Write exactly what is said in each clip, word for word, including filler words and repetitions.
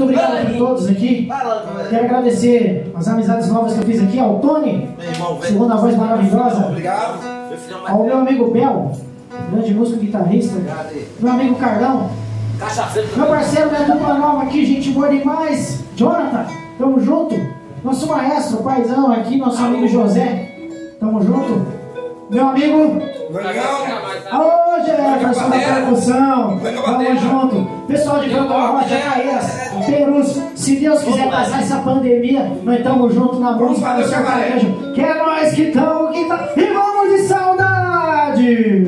obrigado por todos aqui. Quero agradecer as amizades novas que eu fiz aqui, ao Tony, segunda voz maravilhosa. Obrigado. Ao meu amigo Bel, grande músico guitarrista. Meu amigo Carlão. Meu parceiro, minha dupla nova aqui, gente boa demais. Jonathan, tamo junto. Nosso maestro, paizão aqui, nosso amigo José. Tamo junto. Meu amigo. Alô, Jefferson da percussão. Tamo junto. Pessoal de Campo da Rocha, Caeiras, Perus. Se Deus quiser passar essa pandemia, nós tamo junto na música do sertanejo. Que é nós que tamo, que tá. E vamos de saudade!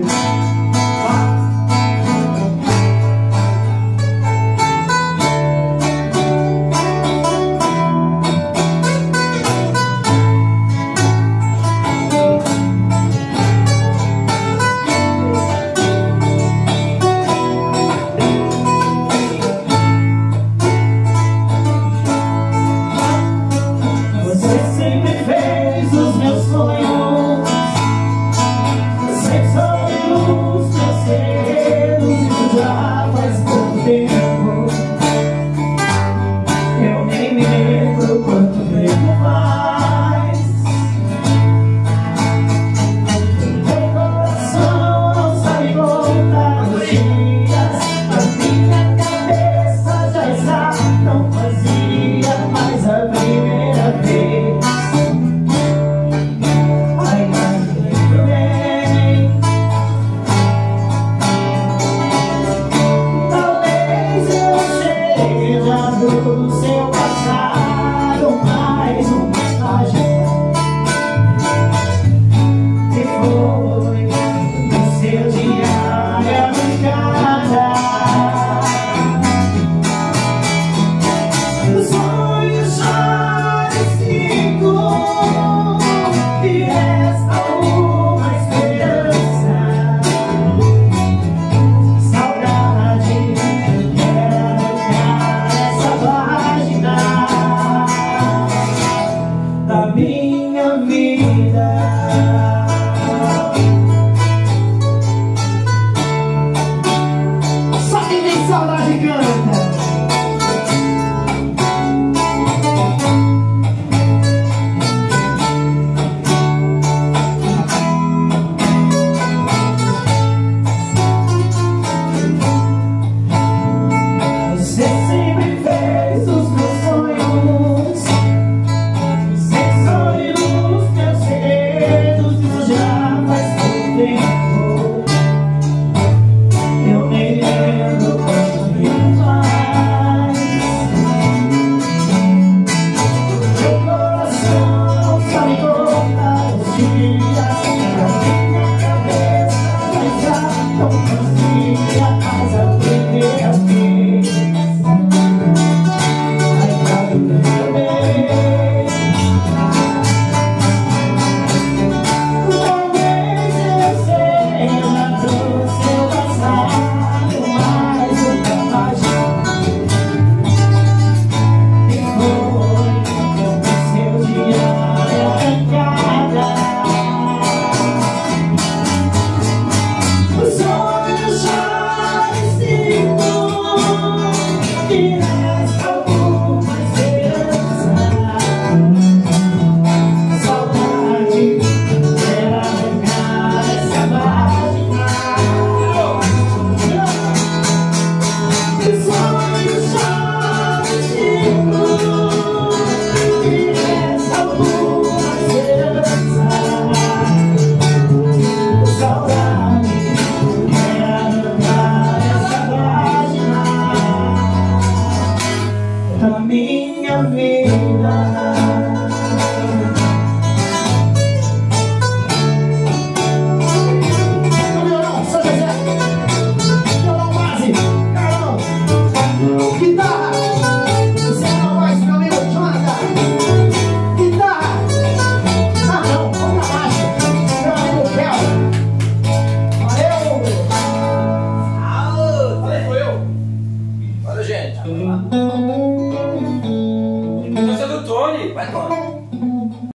Saudade canta.